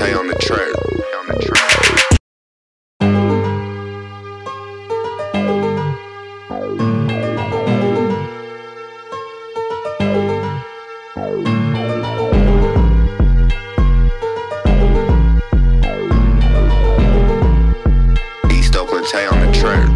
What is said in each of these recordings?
Tay on the track. East Oakland, Tay on the track.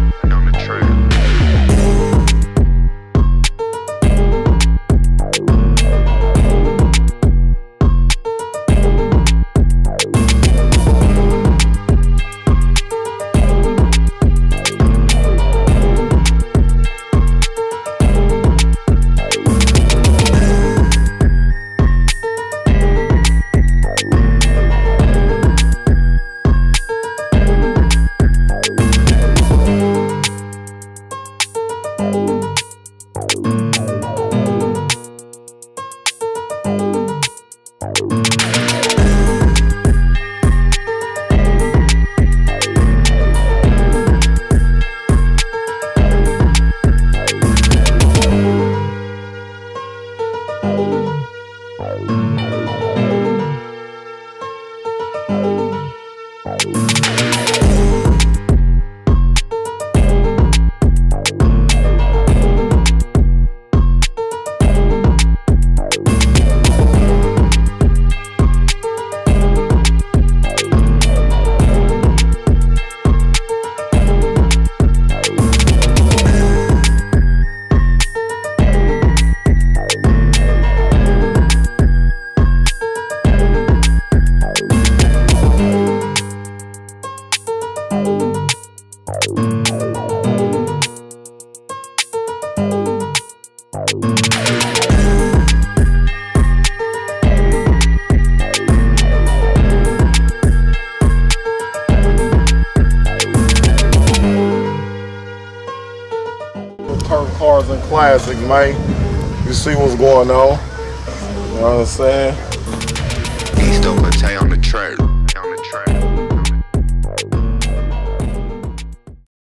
Turf cars and classic, man. You see what's going on. You know what I'm saying? East Oakland, Tay on the track.